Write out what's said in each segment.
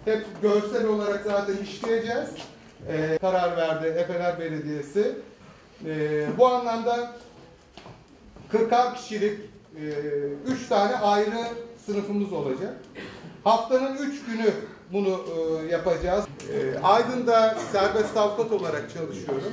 hep görsel olarak zaten işleyeceğiz. Karar verdi Efeler Belediyesi. Bu anlamda 40'ar kişilik 3 tane ayrı sınıfımız olacak. Haftanın 3 günü bunu yapacağız. Aydın'da serbest avukat olarak çalışıyorum.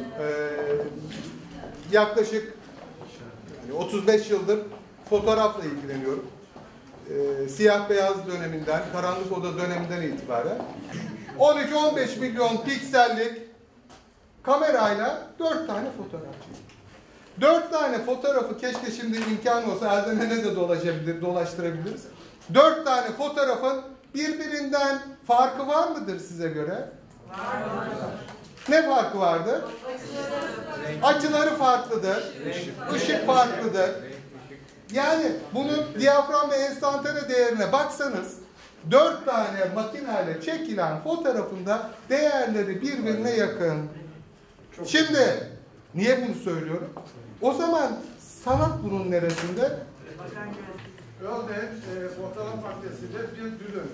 Yaklaşık 35 yıldır fotoğrafla ilgileniyorum. Siyah beyaz döneminden, karanlık oda döneminden itibaren 13-15 milyon piksellik kamerayla 4 tane fotoğraf çektim. 4 tane fotoğrafı keşke şimdi imkan olsa elden ele de dolaştırabiliriz. 4 tane fotoğrafın birbirinden farkı var mıdır size göre? Var. Ne farkı vardır? Açıları farklıdır. Işık farklıdır. Yani bunun diyafram ve enstantane değerine baksanız 4 tane makineyle çekilen fotoğrafında değerleri birbirine yakın. Şimdi niye bunu söylüyorum? O zaman sanat bunun neresinde? Örneğin fotoğraf makinesinde bir dülüm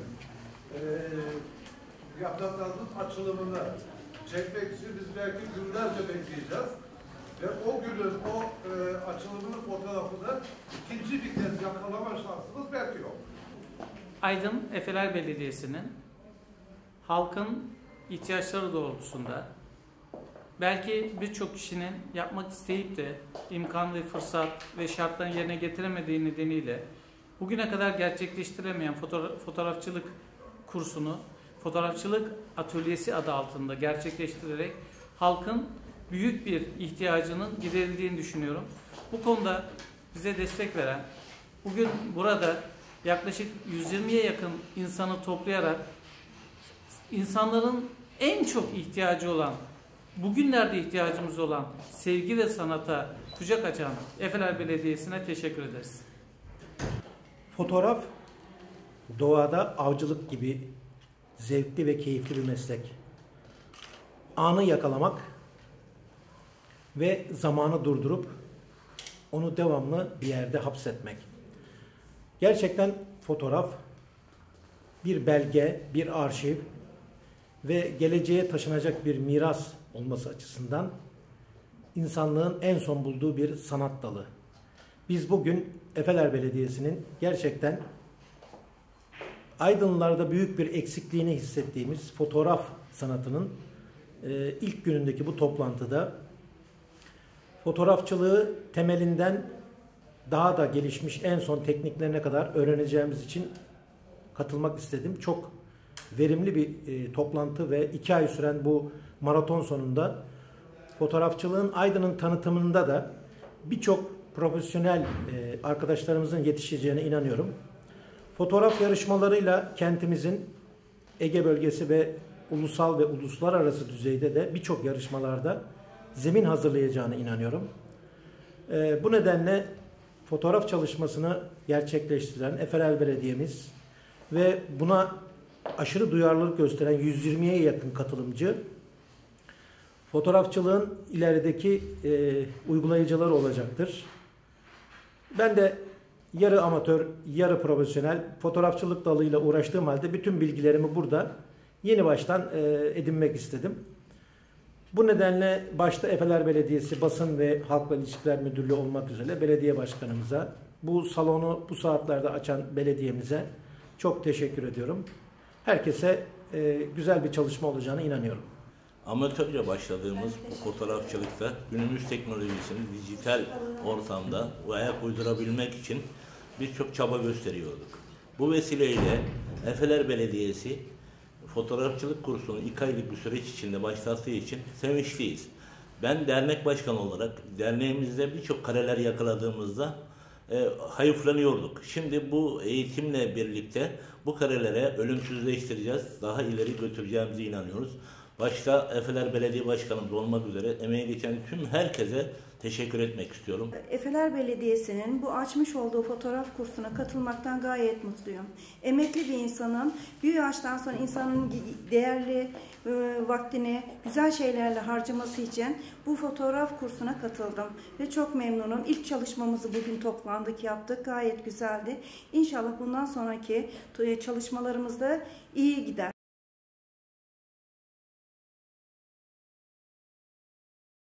yapraklarının açılımını çekmek için biz belki günlerce bekleyeceğiz. Ve o günün o açılımının fotoğrafını ikinci bir kez yakalama şansımız belki yok. Aydın Efeler Belediyesi'nin halkın ihtiyaçları doğrultusunda belki birçok kişinin yapmak isteyip de imkan ve fırsat ve şartların yerine getiremediği nedeniyle bugüne kadar gerçekleştiremeyen fotoğrafçılık kursunu fotoğrafçılık atölyesi adı altında gerçekleştirerek halkın büyük bir ihtiyacının giderildiğini düşünüyorum. Bu konuda bize destek veren, bugün burada yaklaşık 120'ye yakın insanı toplayarak insanların en çok ihtiyacı olan, bugünlerde ihtiyacımız olan sevgi ve sanata kucak açan Efeler Belediyesi'ne teşekkür ederiz. Fotoğraf doğada avcılık gibi zevkli ve keyifli bir meslek. Anı yakalamak ve zamanı durdurup onu devamlı bir yerde hapsetmek. Gerçekten fotoğraf bir belge, bir arşiv ve geleceğe taşınacak bir miras olması açısından insanlığın en son bulduğu bir sanat dalı. Biz bugün Efeler Belediyesi'nin gerçekten Aydınlılarda büyük bir eksikliğini hissettiğimiz fotoğraf sanatının ilk günündeki bu toplantıda fotoğrafçılığı temelinden daha da gelişmiş en son tekniklerine kadar öğreneceğimiz için katılmak istedim. Çok verimli bir toplantı ve 2 ay süren bu maraton sonunda fotoğrafçılığın Aydın'ın tanıtımında da birçok profesyonel arkadaşlarımızın yetişeceğine inanıyorum. Fotoğraf yarışmalarıyla kentimizin Ege bölgesi ve ulusal ve uluslararası düzeyde de birçok yarışmalarda zemin hazırlayacağına inanıyorum. Bu nedenle fotoğraf çalışmasını gerçekleştiren Efeler Belediye'miz ve buna aşırı duyarlılık gösteren 120'ye yakın katılımcı fotoğrafçılığın ilerideki uygulayıcıları olacaktır. Ben de yarı amatör, yarı profesyonel fotoğrafçılık dalıyla uğraştığım halde bütün bilgilerimi burada yeni baştan edinmek istedim. Bu nedenle başta Efeler Belediyesi Basın ve Halkla İlişkiler Müdürlüğü olmak üzere belediye başkanımıza, bu salonu bu saatlerde açan belediyemize çok teşekkür ediyorum. Herkese güzel bir çalışma olacağına inanıyorum. Amatörce başladığımız bu fotoğrafçılıkta günümüz teknolojisini dijital ortamda ayak uydurabilmek için birçok çaba gösteriyorduk. Bu vesileyle Efeler Belediyesi fotoğrafçılık kursunu 2 aylık bir süreç içinde başlattığı için sevinçliyiz. Ben dernek başkanı olarak derneğimizde birçok kareler yakaladığımızda hayıflanıyorduk. Şimdi bu eğitimle birlikte bu karelere ölümsüzleştireceğiz, daha ileri götüreceğimize inanıyoruz. Başta Efeler Belediye Başkanımız olmak üzere emeği geçen tüm herkese teşekkür etmek istiyorum. Efeler Belediyesi'nin bu açmış olduğu fotoğraf kursuna katılmaktan gayet mutluyum. Emekli bir insanın bir yaştan sonra insanın değerli vaktini güzel şeylerle harcaması için bu fotoğraf kursuna katıldım. Ve çok memnunum. İlk çalışmamızı bugün toplandık, yaptık. Gayet güzeldi. İnşallah bundan sonraki çalışmalarımız da iyi gider.